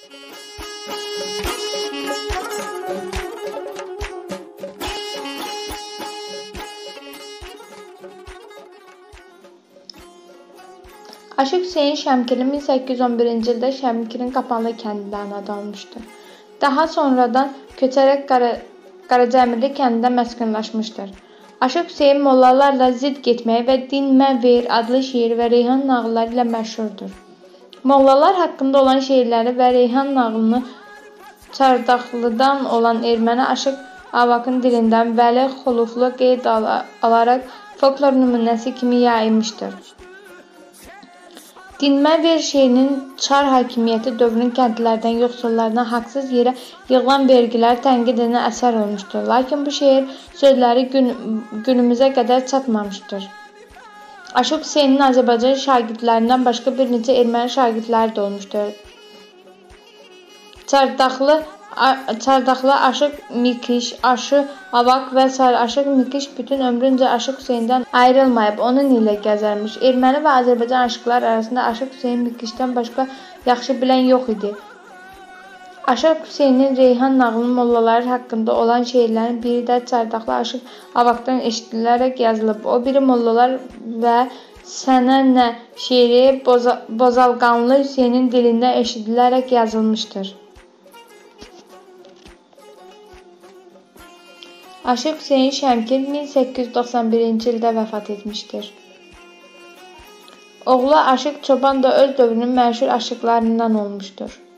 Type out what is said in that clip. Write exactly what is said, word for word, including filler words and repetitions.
Aşıq Hüseyn Şəmkirli min səkkiz yüz on birinci ildə Şəmkirin Qapanlı kəndində anadan olmuşdur. Daha sonradan köçərək Qara, Qaracəmirli kəndində məskunlaşmışdır. Aşıq Hüseyn mollalarla zidd getməyi və Dinmə Ver adlı şeir və Reyhan nağılları ilə məşhurdur. Mollalar haqqında olan şeirləri və Reyhan nağılını Çardaxlıdan olan erməni Aşıq Avakın dilindən Vəli Xuluflu qeyd alaraq folklor nümunəsi kimi yayılmışdır. Dinmə Ver şeirinin Çar hakimiyyəti dövrünün kəndlilərdən yoxsullarına haqsız yerə yığılan vergilər tənqid edən əsər olmuşdur. Lakin bu şeir sözləri gün, günümüzə qədər çatmamışdır. Aşıq Hüseynin Azərbaycan şagirdlərindən başqa bir neçə erməni şagirdləri də olmuşdur. Çardaxlı Çardaxlı Aşıq Mikiş, Aşı Avak və Aşıq Mikiş bütün ömrüncə Aşıq Hüseyndən ayrılmayıb, onun ilə gəzərmiş. Erməni və Azərbaycan aşıqlar arasında Aşıq Hüseyn Mikişdən başqa yaxşı bilən yox idi. Aşıq Hüseynin Reyhan nağılının mollaları haqqında olan şeirlərin biri də Çardaxlı Aşıq Avakdan eşidilərək yazılıb. O biri mollalar və Sənə nə şeiri Bozalqanlı Hüseynin dilində eşidilərək yazılmışdır. Aşıq Hüseyn Şəmkir min səkkiz yüz doxsan birinci ildə vəfat etmişdir. Oğlu Aşıq Çoban da öz dövrünün məşhur aşıqlarından olmuşdur.